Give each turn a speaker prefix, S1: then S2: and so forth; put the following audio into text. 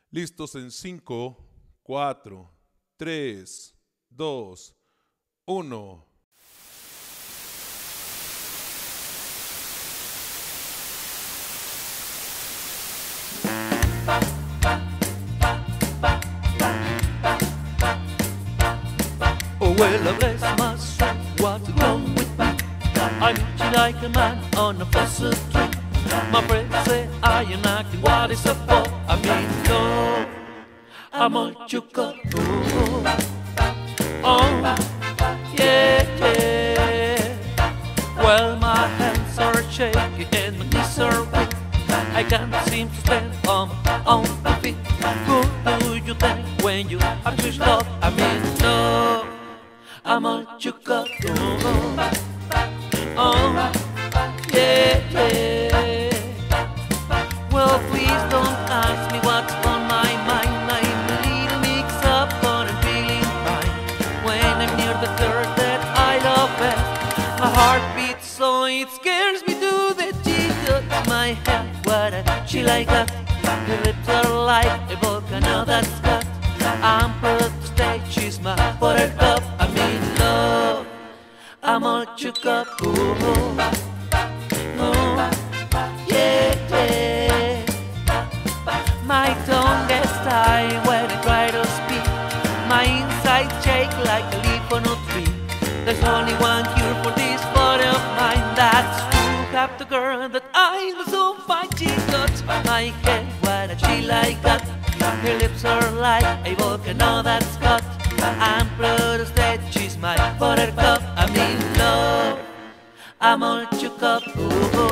S1: Listos en 5, 4, 3, 2, 1.
S2: Oh well, I bless my soul, what's wrong with me? I'm itchy like a man on a fossil tree. My friends say I am acting, what is up for? I mean, no, I'm all shook up. Oh, yeah, yeah. Well, my hands are shaky and my knees are weak. I can't seem to stand on my feet. Who do you think when you have to love? I mean, no, I'm all shook up. Oh, yeah, yeah. Well, please don't ask me what's on my mind. I'm a little mixed up, but I'm feeling fine. When I'm near the girl that I love best, my heart beats so it scares me to the jiggles. My head, what a she like that. Her lips are like a volcano that's got. I'm proud to stay, she's my buttercup. I'm in love, I'm all shook up. My tongue gets tired when I try to speak. My insides shake like a leaf on a tree. There's only one cure for this body of mine. That's to have the girl that I was so fine. She touched my head, what a she like that. Her lips are like a volcano that's got. I'm proud to say she's my buttercup. I'm in love, I'm all shook up.